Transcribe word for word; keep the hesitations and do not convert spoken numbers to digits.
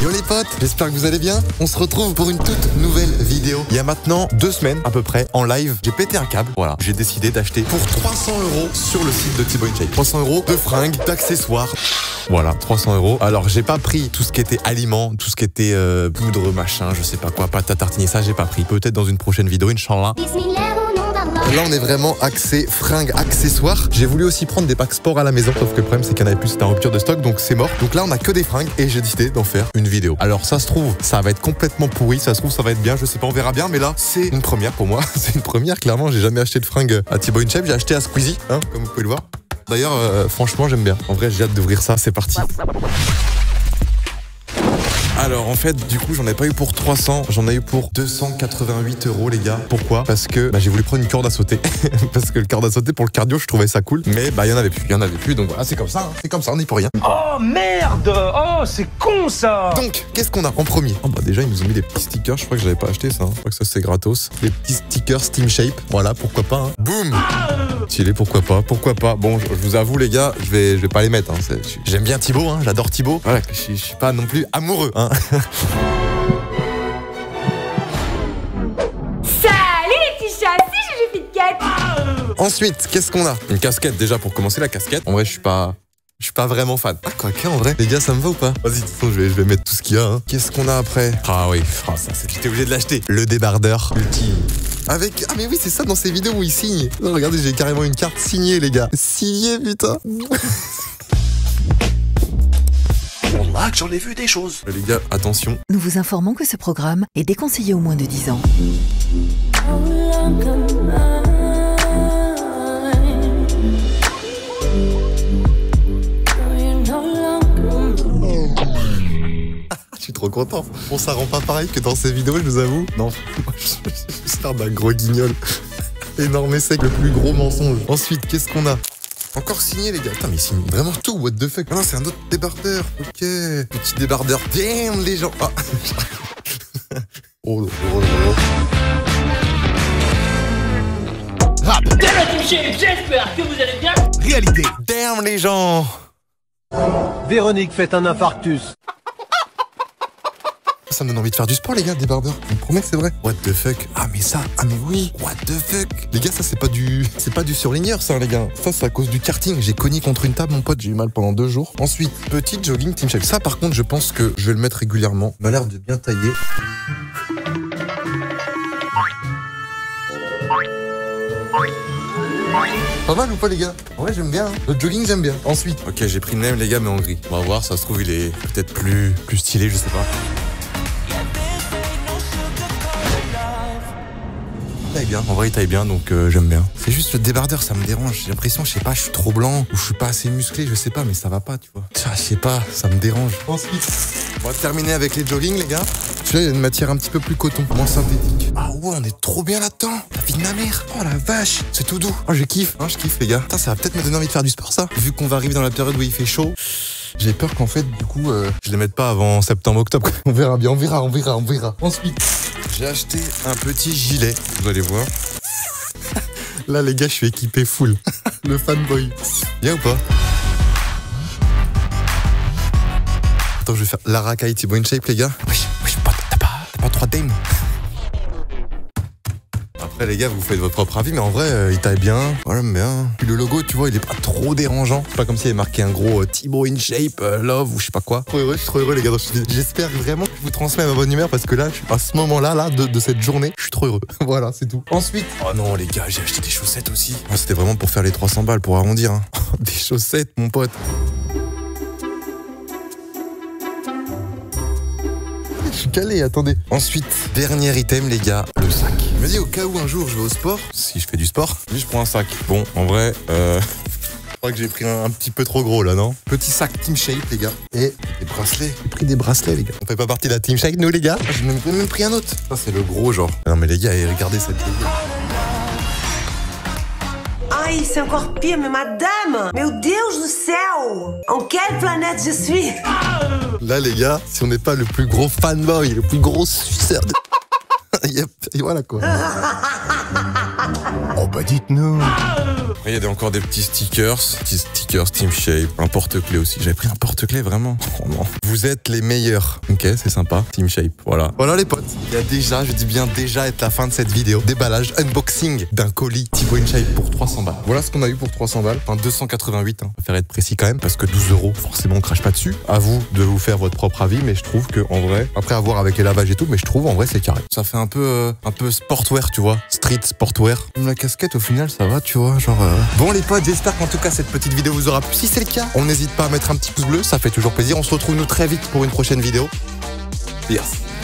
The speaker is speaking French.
Hello les potes, j'espère que vous allez bien. On se retrouve pour une toute nouvelle vidéo. Il y a maintenant deux semaines à peu près, en live, j'ai pété un câble. Voilà, j'ai décidé d'acheter pour trois cents euros sur le site de Thibaut InShape. trois cents euros de fringues, d'accessoires. Voilà, trois cents euros. Alors j'ai pas pris tout ce qui était aliments, tout ce qui était euh, poudre, machin, je sais pas quoi, pâte à tartiner, ça j'ai pas pris. Peut-être dans une prochaine vidéo, Inch'Allah. Là on est vraiment axé fringues, accessoires. J'ai voulu aussi prendre des packs sport à la maison, sauf que le problème c'est qu'il y en avait plus, c'était en rupture de stock, donc c'est mort. Donc là on a que des fringues et j'ai décidé d'en faire une vidéo. Alors ça se trouve, ça va être complètement pourri, ça se trouve ça va être bien, je sais pas, on verra bien, mais là c'est une première pour moi. C'est une première, clairement, j'ai jamais acheté de fringues à Thibaut InShape, j'ai acheté à Squeezie, hein, comme vous pouvez le voir. D'ailleurs, euh, franchement j'aime bien. En vrai j'ai hâte d'ouvrir ça, c'est parti. Alors en fait du coup j'en ai pas eu pour trois cents, j'en ai eu pour deux cent quatre-vingt-huit euros les gars. Pourquoi? Parce que bah, j'ai voulu prendre une corde à sauter. Parce que le corde à sauter pour le cardio je trouvais ça cool. Mais bah il y en avait plus, il y en avait plus, donc voilà, c'est comme ça, hein. C'est comme ça, on n'y peut rien. Oh merde! Oh c'est con ça! Donc qu'est-ce qu'on a en premier? Oh bah déjà ils nous ont mis des petits stickers, je crois que j'avais pas acheté ça, hein. Je crois que ça c'est gratos. Des petits stickers Steam Shape, voilà, pourquoi pas, hein. Boum! Stylé, pourquoi pas, pourquoi pas. Bon je, je vous avoue les gars, je vais, je vais pas les mettre, hein. J'aime bien Thibaut, hein. J'adore Thibaut. Voilà, je, je suis pas non plus amoureux, hein. Salut les petits chats, c'est Juju Pitcat. Ensuite, qu'est-ce qu'on a? Une casquette déjà pour commencer, la casquette. En vrai, je suis pas... Je suis pas vraiment fan. Ah, quoi que, en vrai. Les gars, ça me va ou pas? Vas-y, de toute façon, je vais, je vais mettre tout ce qu'il y a, hein. Qu'est-ce qu'on a après? Ah oui, ah, ça, c'est... J'étais obligé de l'acheter. Le débardeur ultime. Avec... Ah mais oui, c'est ça dans ces vidéos où il signe. Non, regardez, j'ai carrément une carte signée, les gars. Signée, putain. Là que j'en ai vu des choses. Les gars, attention. Nous vous informons que ce programme est déconseillé aux moins de dix ans. Je suis trop content. Bon, ça rend pas pareil que dans ces vidéos, je vous avoue. Non, je sers d'un gros guignol. Énorme essai, le plus gros mensonge. Ensuite, qu'est-ce qu'on a? Encore signé les gars. Putain mais il signe vraiment tout, what the fuck. Ah non c'est un autre débardeur. Ok. Petit débardeur. Damn les gens. Ah. Oh, oh, oh, oh. Rap. J'espère que vous allez bien. Réalité. Damn les gens. Véronique fait un infarctus. Ça me donne envie de faire du sport les gars, débardeur. Je me promets que c'est vrai. What the fuck. Ah mais ça, ah mais oui. What the fuck. Les gars, ça c'est pas du... C'est pas du surligneur ça les gars. Ça c'est à cause du karting. J'ai cogné contre une table mon pote, j'ai eu mal pendant deux jours. Ensuite, petit jogging Team Shape. Ça par contre je pense que je vais le mettre régulièrement. Il m'a l'air de bien tailler. Pas mal ou pas les gars? Ouais j'aime bien, hein. Le jogging j'aime bien. Ensuite, ok j'ai pris le même les gars mais en gris. On va voir, ça se trouve il est peut-être plus, plus stylé, je sais pas. Il taille bien, en vrai il taille bien donc euh, j'aime bien. C'est juste le débardeur ça me dérange. J'ai l'impression, je sais pas, je suis trop blanc ou je suis pas assez musclé, je sais pas, mais ça va pas tu vois. Je sais pas, ça me dérange. Ensuite, on va terminer avec les joggings les gars. Celui-là il y a une matière un petit peu plus coton, moins synthétique. Ah ouais on est trop bien là-dedans. La vie de ma mère. Oh la vache, c'est tout doux. Oh je kiffe, hein, je kiffe les gars. Putain, ça va peut-être me donner envie de faire du sport ça. Vu qu'on va arriver dans la période où il fait chaud. J'ai peur qu'en fait, du coup, euh, je les mette pas avant septembre-octobre. On verra bien, on verra, on verra, on verra. Ensuite, j'ai acheté un petit gilet. Vous allez voir. Là, les gars, je suis équipé full. Le fanboy. Bien ou pas? Attends, je vais faire la racaille Thibaut InShape, les gars. Wesh, wesh, t'as pas, t'as pas trois dames. Après les gars vous faites votre propre avis mais en vrai euh, il taille bien, voilà bien. Puis le logo tu vois il est pas trop dérangeant. C'est pas comme s'il y avait marqué un gros euh, Thibaut InShape euh, Love ou je sais pas quoi. Trop heureux, je suis trop heureux les gars. J'espère vraiment que je vous transmets ma bonne humeur parce que là à ce moment là là de, de cette journée je suis trop heureux. Voilà c'est tout. Ensuite, oh non les gars j'ai acheté des chaussettes aussi. Oh, c'était vraiment pour faire les trois cents balles pour arrondir hein. Des chaussettes mon pote. Je suis calé, attendez. Ensuite, dernier item, les gars, le sac. Je me dis, au cas où un jour je vais au sport, si je fais du sport, je prends un sac. Bon, en vrai, euh, je crois que j'ai pris un, un petit peu trop gros là, non? Petit sac Team Shape, les gars. Et des bracelets. J'ai pris des bracelets, les gars. On fait pas partie de la Team Shape, nous, les gars? J'ai même, même pris un autre. Ça, c'est le gros, genre. Non, mais les gars, regardez cette vidéo. Ai, c'est encore pire, mais madame! Meu Deus do céu! En quelle planète je suis? Là, les gars, si on n'est pas le plus gros fanboy, le plus gros suceur de... Et voilà quoi. Oh bah dites-nous. Il y a encore des petits stickers, petits stickers Team Shape, un porte-clés aussi. J'avais pris un porte-clés vraiment. Oh non. Vous êtes les meilleurs. Ok, c'est sympa. Team Shape, voilà. Voilà les potes. Il y a déjà, je dis bien déjà, être la fin de cette vidéo. Déballage, unboxing d'un colis T-Boy Shape pour trois cents balles. Voilà ce qu'on a eu pour trois cents balles. Enfin deux cent quatre-vingt-huit. Hein. Je préfère être précis quand même parce que douze euros, forcément on crache pas dessus. À vous de vous faire votre propre avis, mais je trouve que en vrai, après avoir avec les lavages et tout, mais je trouve en vrai c'est carré. Ça fait un peu, euh, un peu sportwear, tu vois, street sportwear. La casquette au final ça va, tu vois, genre. Euh... Bon les potes, j'espère qu'en tout cas cette petite vidéo vous aura plu. Si c'est le cas, on n'hésite pas à mettre un petit pouce bleu, ça fait toujours plaisir. On se retrouve nous très vite pour une prochaine vidéo. Yes.